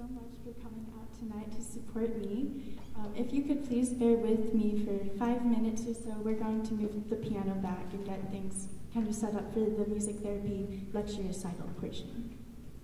so much for coming out tonight to support me. If you could please bear with me for 5 minutes or so, we're going to move the piano back and get things kind of set up for the music therapy lecture recital portion.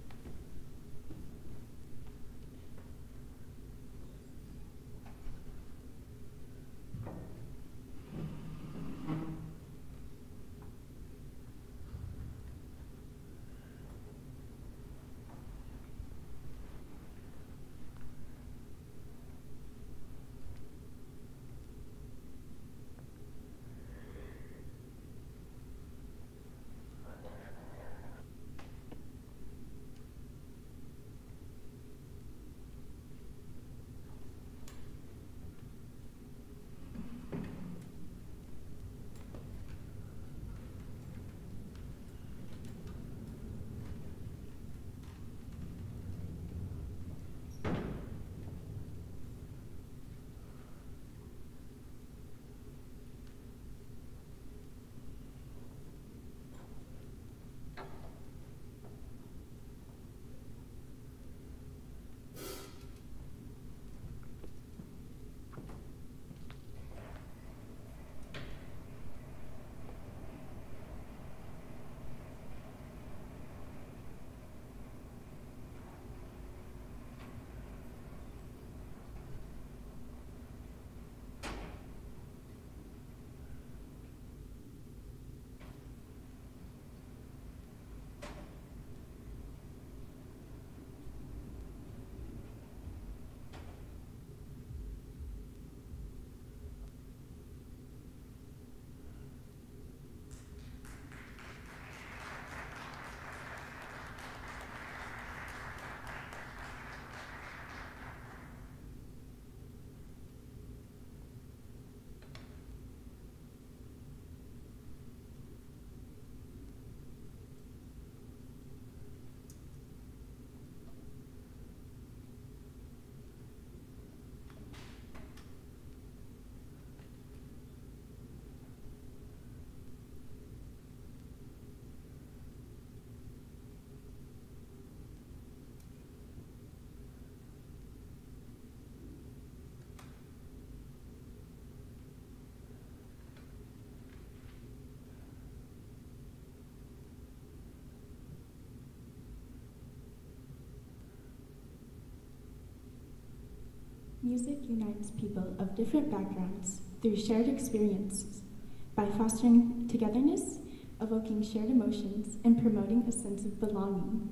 Music unites people of different backgrounds through shared experiences by fostering togetherness, evoking shared emotions, and promoting a sense of belonging.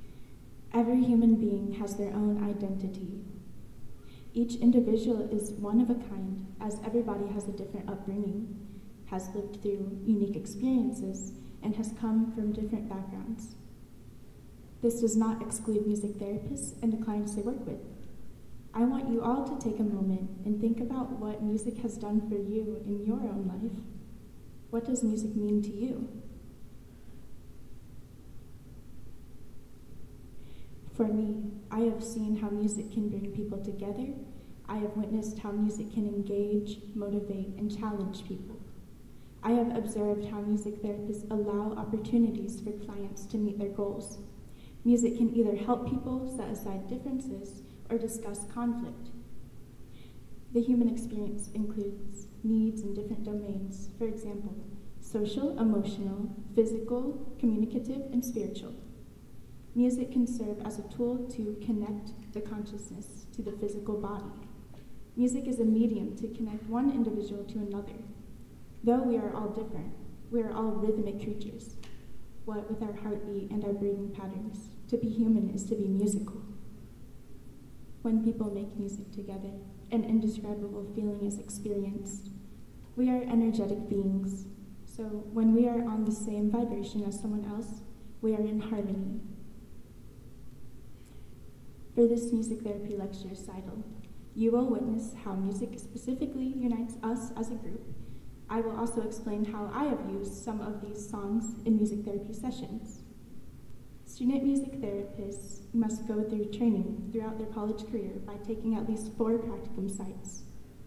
Every human being has their own identity. Each individual is one of a kind, as everybody has a different upbringing, has lived through unique experiences, and has come from different backgrounds. This does not exclude music therapists and the clients they work with. I want you all to take a moment and think about what music has done for you in your own life. What does music mean to you? For me, I have seen how music can bring people together. I have witnessed how music can engage, motivate, and challenge people. I have observed how music therapists allow opportunities for clients to meet their goals. Music can either help people set aside differences or discuss conflict. The human experience includes needs in different domains, for example, social, emotional, physical, communicative, and spiritual. Music can serve as a tool to connect the consciousness to the physical body. Music is a medium to connect one individual to another. Though we are all different, we are all rhythmic creatures. What with our heartbeat and our breathing patterns, to be human is to be musical. When people make music together, an indescribable feeling is experienced. We are energetic beings, so when we are on the same vibration as someone else, we are in harmony. For this music therapy lecture recital, you will witness how music specifically unites us as a group. I will also explain how I have used some of these songs in music therapy sessions. Student music therapists must go through training throughout their college career by taking at least 4 practicum sites.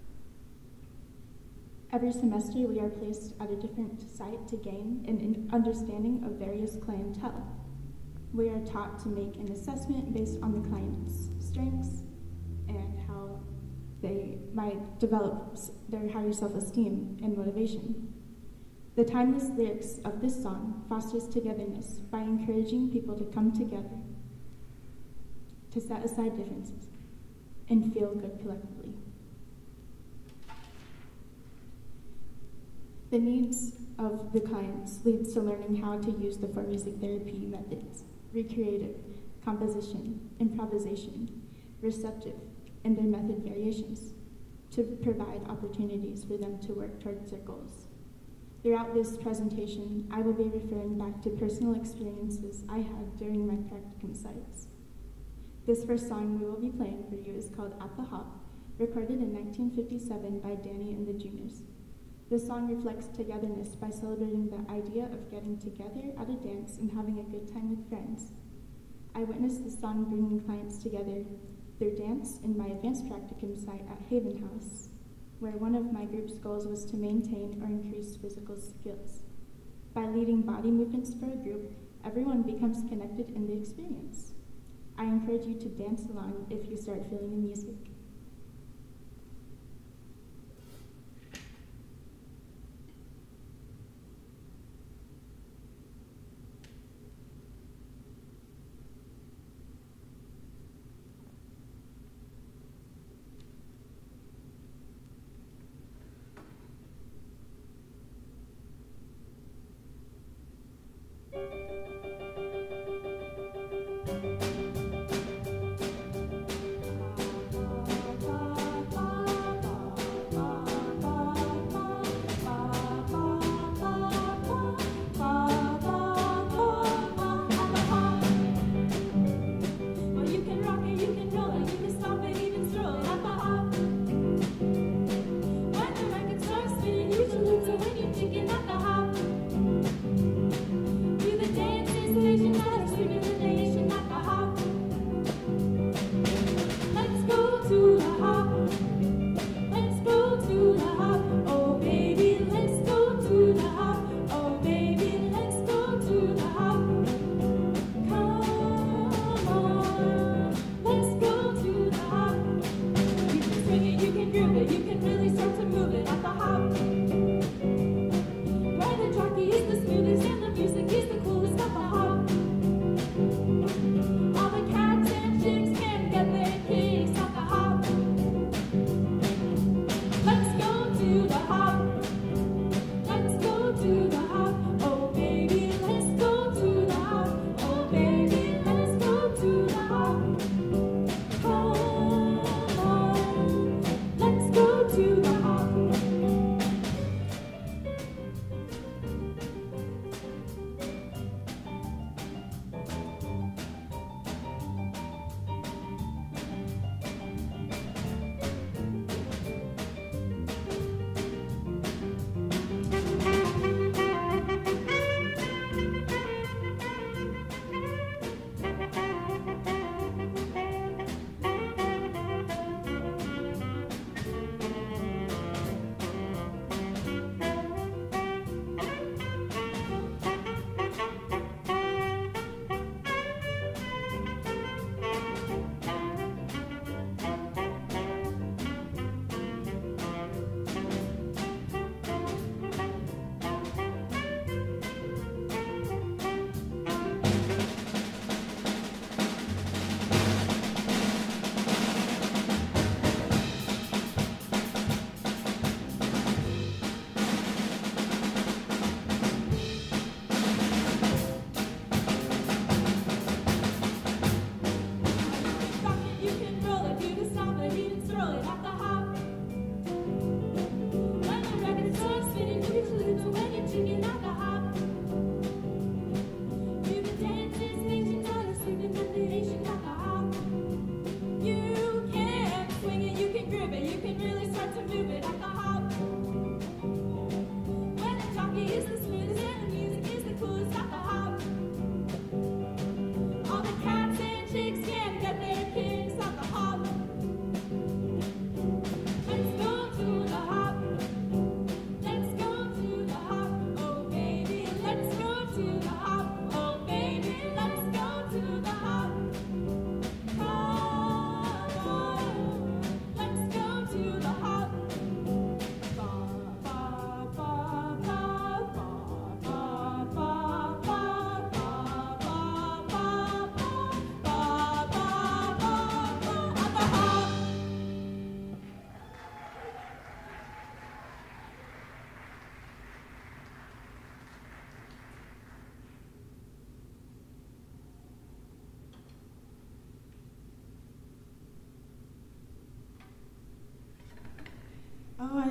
Every semester, we are placed at a different site to gain an understanding of various clientele. We are taught to make an assessment based on the client's strengths and how they might develop their higher self-esteem and motivation. The timeless lyrics of this song fosters togetherness by encouraging people to come together, to set aside differences, and feel good collectively. The needs of the clients leads to learning how to use the 4 music therapy methods: recreative, composition, improvisation, receptive, and their method variations, to provide opportunities for them to work towards their goals. Throughout this presentation, I will be referring back to personal experiences I had during my practicum sites. This first song we will be playing for you is called At the Hop, recorded in 1957 by Danny and the Juniors. This song reflects togetherness by celebrating the idea of getting together at a dance and having a good time with friends. I witnessed this song bringing clients together through dance in my advanced practicum site at Haven House, where one of my group's goals was to maintain or increase physical skills. By leading body movements for a group, everyone becomes connected in the experience. I encourage you to dance along if you start feeling the music.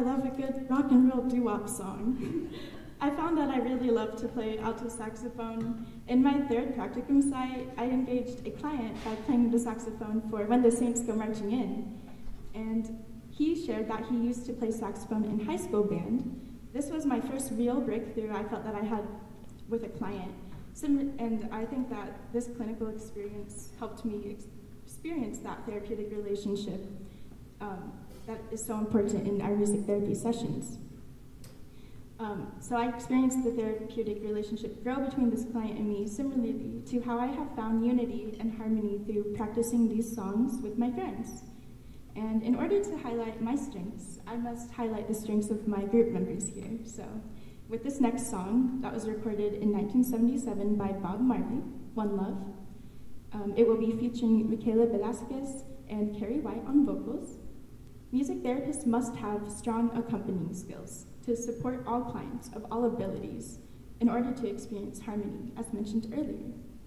love a good rock and roll doo-wop song. I found that I really love to play alto saxophone. In my third practicum site, I engaged a client by playing the saxophone for When the Saints Go Marching In. And he shared that he used to play saxophone in high school band. This was my first real breakthrough I felt that I had with a client. And I think that this clinical experience helped me experience that therapeutic relationship that is so important in our music therapy sessions. So I experienced the therapeutic relationship grow between this client and me, similarly to how I have found unity and harmony through practicing these songs with my friends. And in order to highlight my strengths, I must highlight the strengths of my group members here. So with this next song that was recorded in 1977 by Bob Marley, One Love, it will be featuring Michaela Velasquez and Carrie White on vocals. Music therapists must have strong accompanying skills to support all clients of all abilities in order to experience harmony, as mentioned earlier.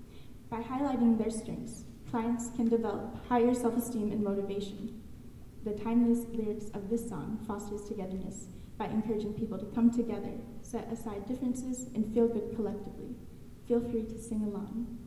By highlighting their strengths, clients can develop higher self-esteem and motivation. The timeless lyrics of this song fosters togetherness by encouraging people to come together, set aside differences, and feel good collectively. Feel free to sing along.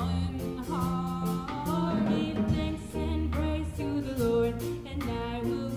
Give thanks and praise to the Lord, and I will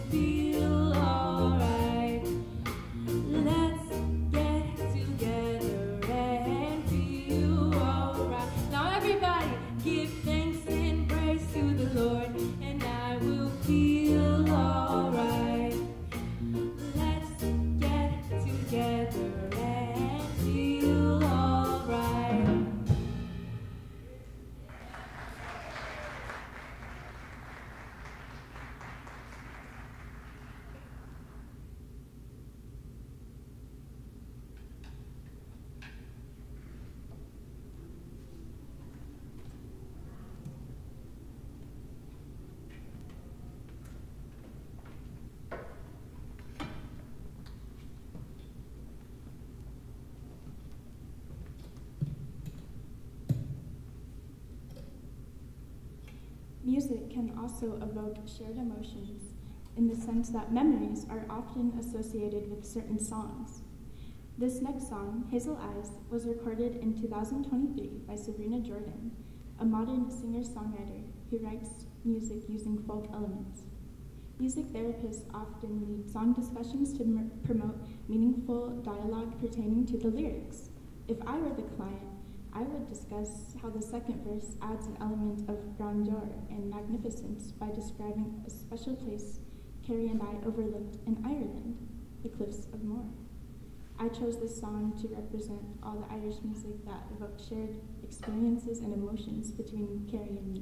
Music can also evoke shared emotions in the sense that memories are often associated with certain songs. This next song, Hazel Eyes, was recorded in 2023 by Sabrina Jordan, a modern singer-songwriter who writes music using folk elements. Music therapists often lead song discussions to promote meaningful dialogue pertaining to the lyrics. If I were the client, I would discuss how the second verse adds an element of grandeur and magnificence by describing a special place Carrie and I overlooked in Ireland, the Cliffs of Moher. I chose this song to represent all the Irish music that evoked shared experiences and emotions between Carrie and me.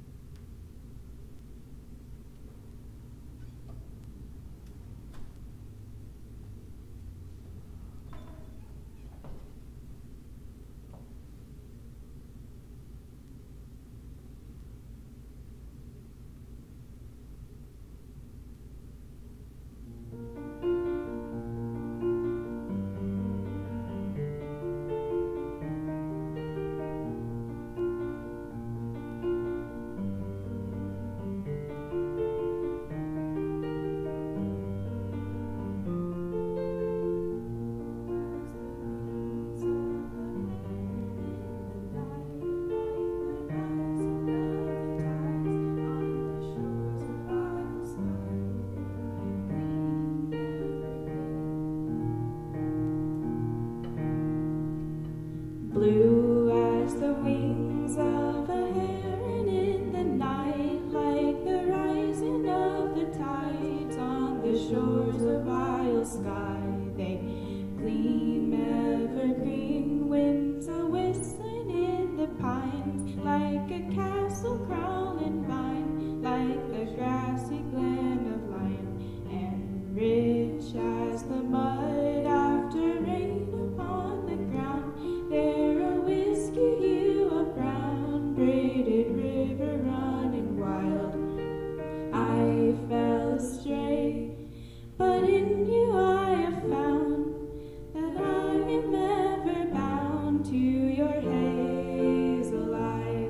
Blue as the wings of a heron in the night, like the rising of the tides on the shores of Isle Skye. They gleam evergreen, winds a whistling in the pines, like a castle crawling vine, like the grassy glen of Lion, and rich as the mud after rain upon the ground. There a whiskey hue of brown, braided river running wild. I fell astray, but in you I have found that I am ever bound to your hazel eyes.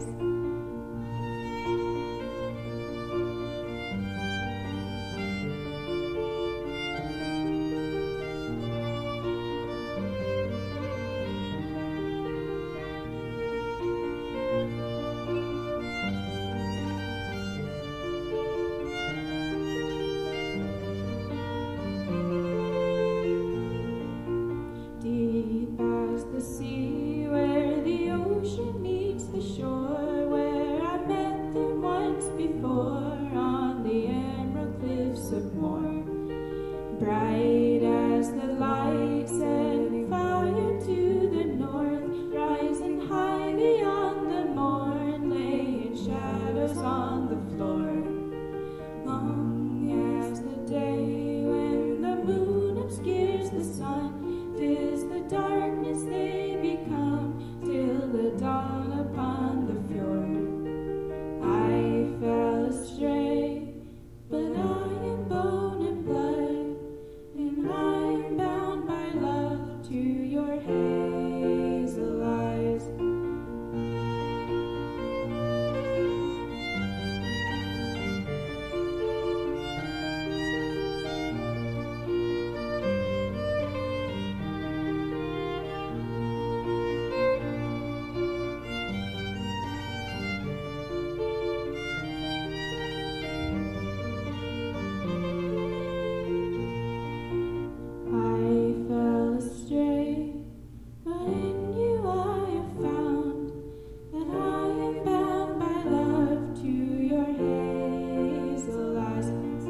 Deep as the sea, where the ocean meets the shore, where I met them once before on the emerald cliffs of Moher. Bright as the light, setting fire to the north, rising high beyond the morn, laying shadows on the floor. Long as the day when the moon obscures the sun, 'tis the darkness they become, till the dawn upon the fjord. I fell astray, but I am bone and blood, and I am bound by love to your hazel eyes. I fell astray, but in you I have found that I am bound by love to your hazel eyes.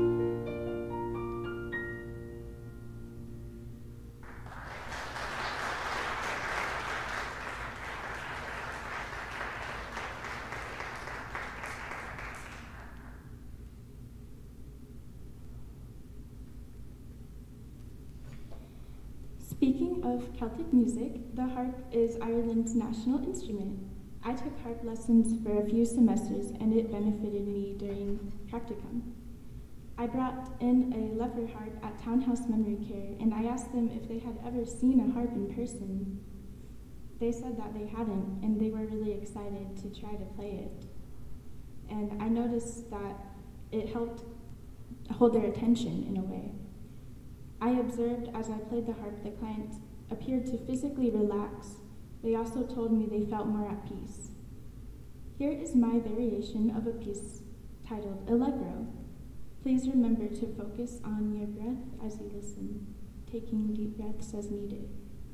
Speaking of Celtic music, the harp is Ireland's national instrument. I took harp lessons for a few semesters and it benefited me during practicum. I brought in a lever harp at Townhouse Memory Care and I asked them if they had ever seen a harp in person. They said that they hadn't and they were really excited to try to play it. and I noticed that it helped hold their attention in a way. I observed as I played the harp, the client appeared to physically relax. They also told me they felt more at peace. Here is my variation of a piece titled Allegro. Please remember to focus on your breath as you listen, taking deep breaths as needed.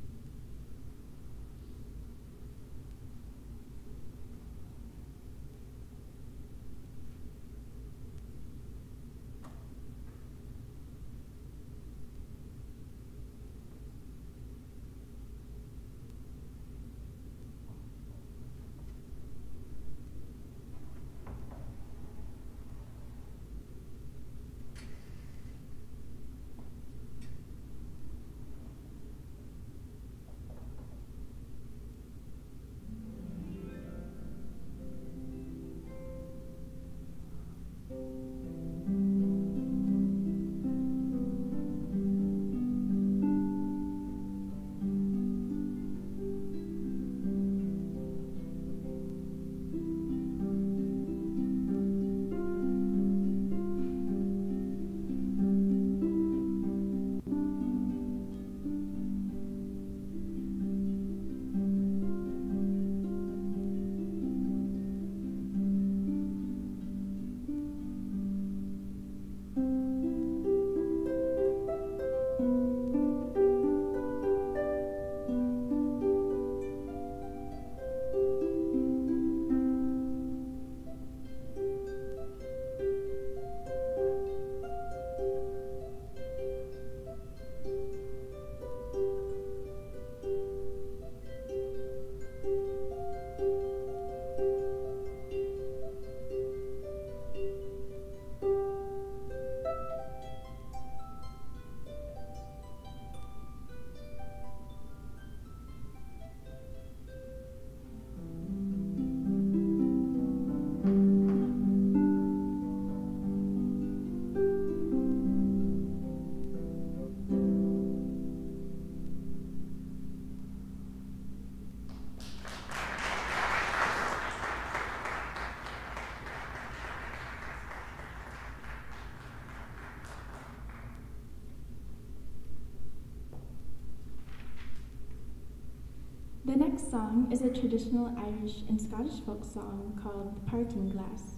The next song is a traditional Irish and Scottish folk song called The Parting Glass.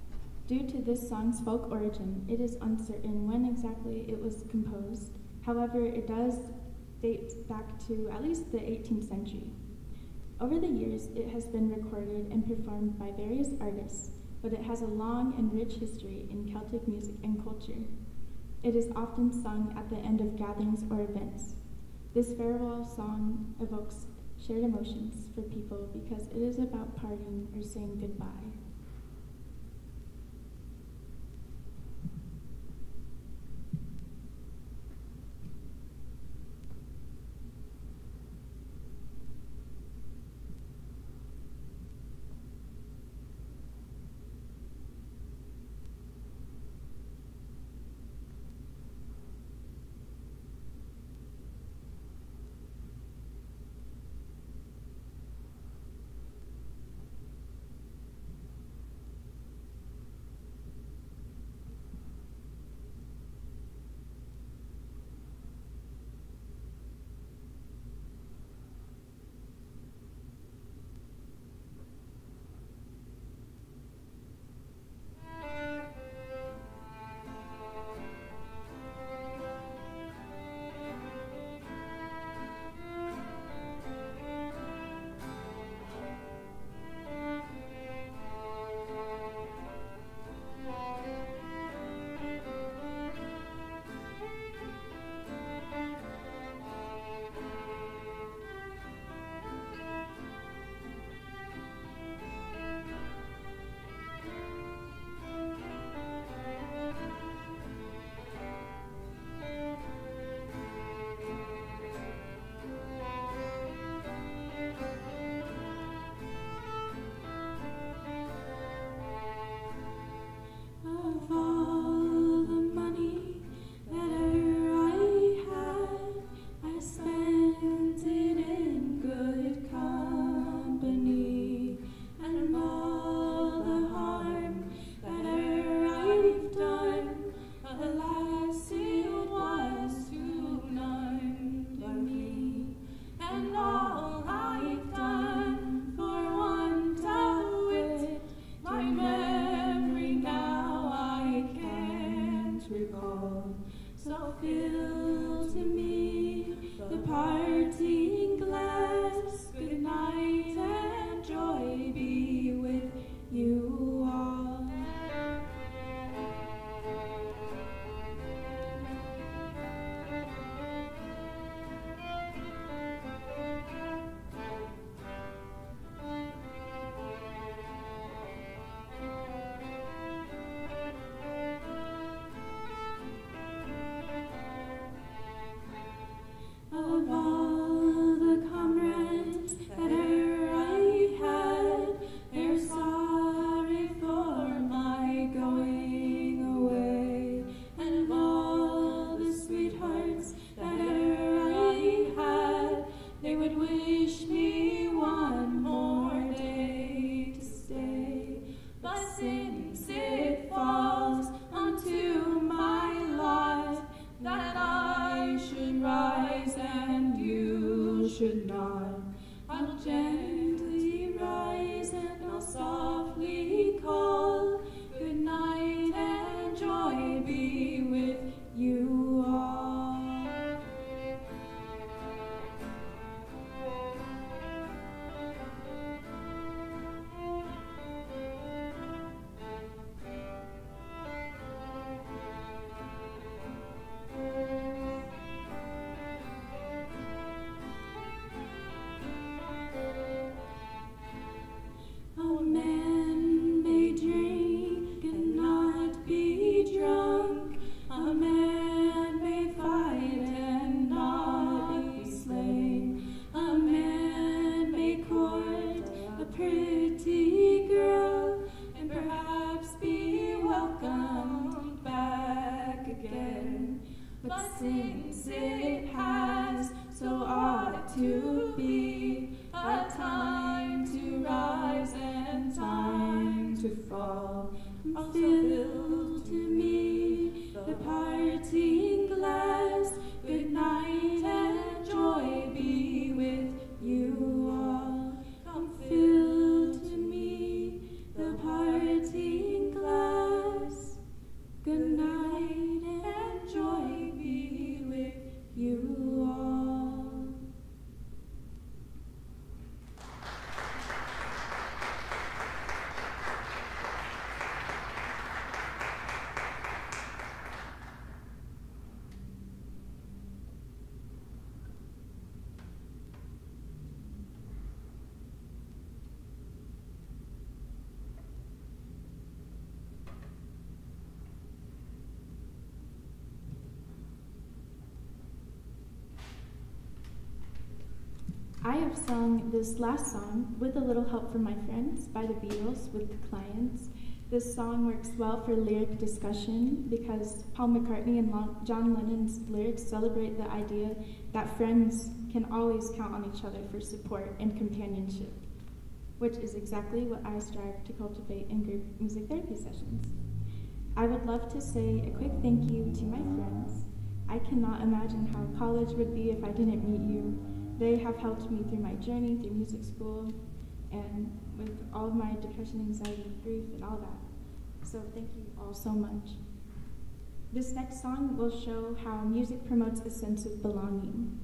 Due to this song's folk origin, it is uncertain when exactly it was composed. However, it does date back to at least the 18th century. Over the years, it has been recorded and performed by various artists, but it has a long and rich history in Celtic music and culture. It is often sung at the end of gatherings or events. This farewell song evokes shared emotions for people because it is about parting or saying goodbye. fill to me the parting glass. Good night and joy be with you all. Of all the comrades that e'er I had, they're sorry for my going away. And of all the sweethearts that e'er I had, they would wish me one more day to stay. But since it falls onto my lot that I should rise and you should not, I'll gently rise and I'll softly call. Good night and joy be with you all. A man may drink and not be drunk. A man may fight and not be slain. A man may court a pretty girl and perhaps be welcomed back again. But since it has so ought to be a time to rise and time to fall, also fill to me the parting glass. Good night and joy be with you all. Come fill to me the parting glass. Good night and joy be with you all. I have sung this last song with a little help from my friends by the Beatles with the Clients. This song works well for lyric discussion because Paul McCartney and John Lennon's lyrics celebrate the idea that friends can always count on each other for support and companionship, which is exactly what I strive to cultivate in group music therapy sessions. I would love to say a quick thank you to my friends. I cannot imagine how college would be if I didn't meet you. They have helped me through my journey through music school and with all of my depression, anxiety, grief, and all that. So thank you all so much. This next song will show how music promotes a sense of belonging.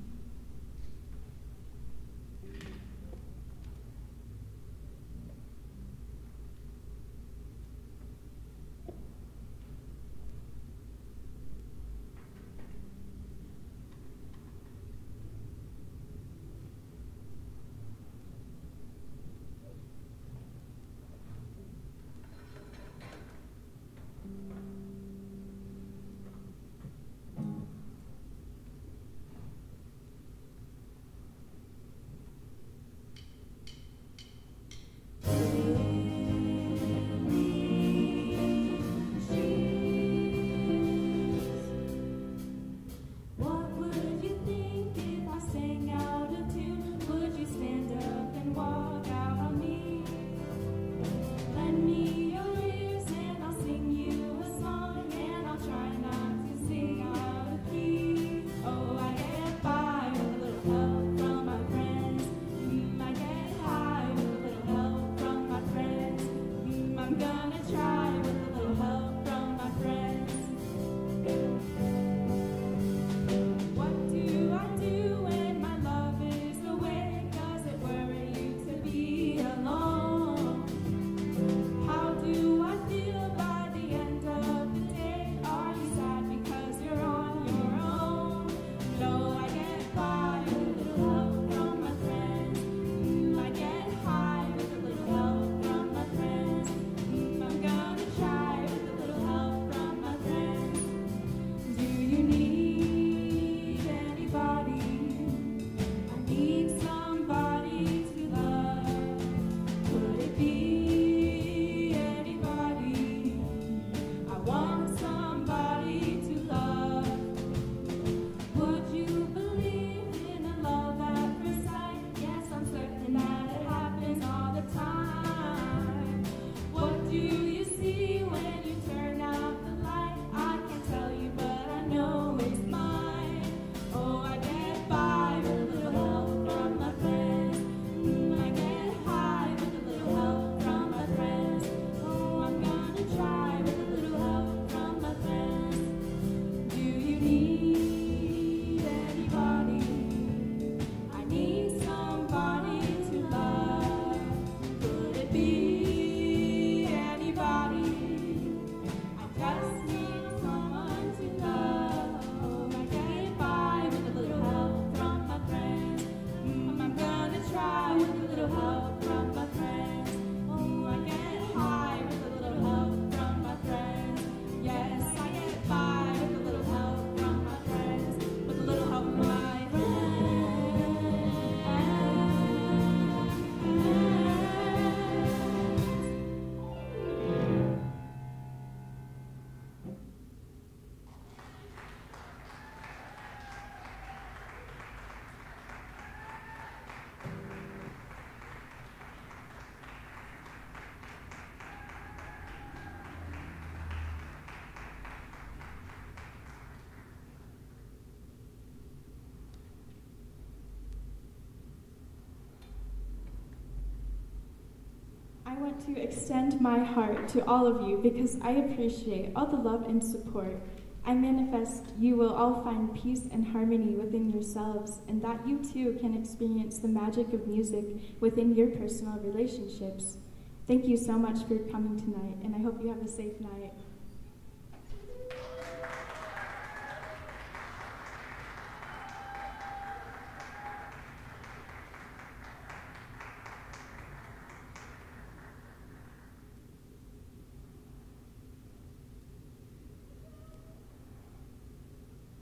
I want to extend my heart to all of you because I appreciate all the love and support. I manifest you will all find peace and harmony within yourselves, and that you too can experience the magic of music within your personal relationships. Thank you so much for coming tonight, and I hope you have a safe night.